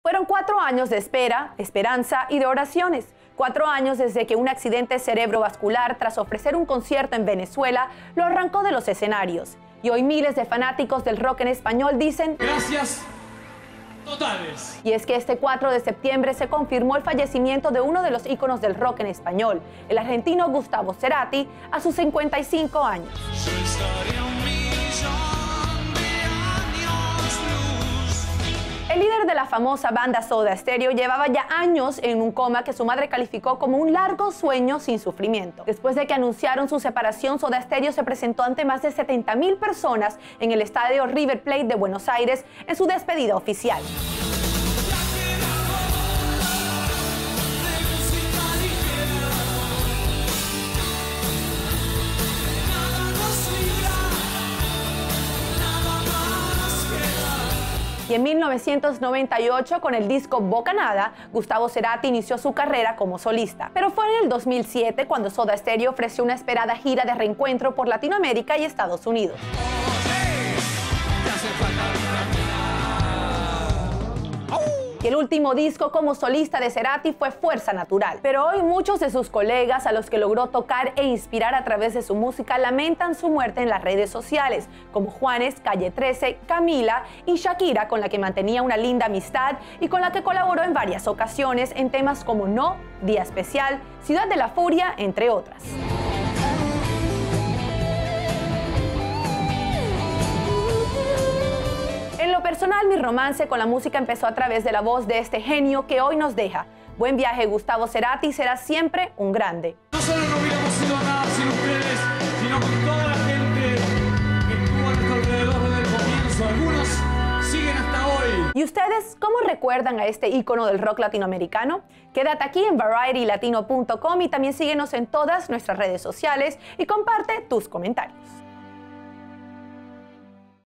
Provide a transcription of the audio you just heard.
Fueron 4 años de espera, esperanza y de oraciones. 4 años desde que un accidente cerebrovascular tras ofrecer un concierto en Venezuela lo arrancó de los escenarios. Y hoy miles de fanáticos del rock en español dicen gracias totales. Y es que este 4 de septiembre se confirmó el fallecimiento de uno de los íconos del rock en español, el argentino Gustavo Cerati, a sus 55 años. El líder de la famosa banda Soda Stereo llevaba ya años en un coma que su madre calificó como un largo sueño sin sufrimiento. Después de que anunciaron su separación, Soda Stereo se presentó ante más de 70.000 personas en el estadio River Plate de Buenos Aires en su despedida oficial. Y en 1998, con el disco Bocanada, Gustavo Cerati inició su carrera como solista. Pero fue en el 2007 cuando Soda Stereo ofreció una esperada gira de reencuentro por Latinoamérica y Estados Unidos. Y el último disco como solista de Cerati fue Fuerza Natural. Pero hoy muchos de sus colegas a los que logró tocar e inspirar a través de su música lamentan su muerte en las redes sociales, como Juanes, Calle 13, Camila y Shakira, con la que mantenía una linda amistad y con la que colaboró en varias ocasiones en temas como No, Día Especial, Ciudad de la Furia, entre otras. En lo personal, mi romance con la música empezó a través de la voz de este genio que hoy nos deja. Buen viaje, Gustavo Cerati, será siempre un grande. No solo no hubiéramos sido nada sin ustedes, sino con toda la gente que estuvo a nuestro alrededor desde el comienzo. Algunos siguen hasta hoy. ¿Y ustedes cómo recuerdan a este ícono del rock latinoamericano? Quédate aquí en varietylatino.com y también síguenos en todas nuestras redes sociales y comparte tus comentarios.